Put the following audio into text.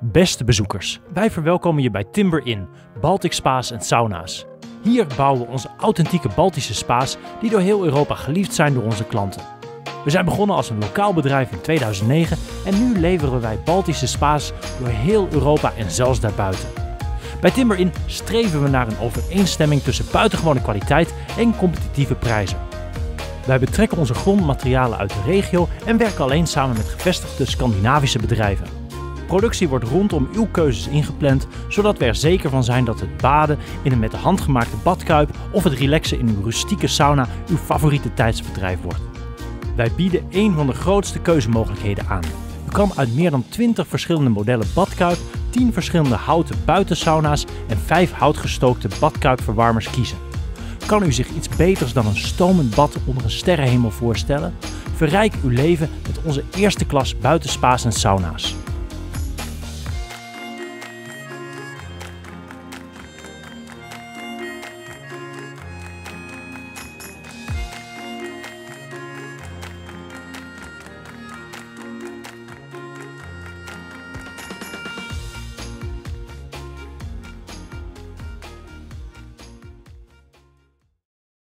Beste bezoekers, wij verwelkomen je bij Timber Inn, Baltic Spa's en Sauna's. Hier bouwen we onze authentieke Baltische spa's die door heel Europa geliefd zijn door onze klanten. We zijn begonnen als een lokaal bedrijf in 2009 en nu leveren wij Baltische spa's door heel Europa en zelfs daarbuiten. Bij Timber Inn streven we naar een overeenstemming tussen buitengewone kwaliteit en competitieve prijzen. Wij betrekken onze grondmaterialen uit de regio en werken alleen samen met gevestigde Scandinavische bedrijven. Productie wordt rondom uw keuzes ingepland, zodat we er zeker van zijn dat het baden in een met de hand gemaakte badkuip of het relaxen in uw rustieke sauna uw favoriete tijdsverdrijf wordt. Wij bieden een van de grootste keuzemogelijkheden aan. U kan uit meer dan 20 verschillende modellen badkuip, 10 verschillende houten buitensauna's en 5 houtgestookte badkuipverwarmers kiezen. Kan u zich iets beters dan een stomend bad onder een sterrenhemel voorstellen? Verrijk uw leven met onze eerste klas buitenspa's en sauna's.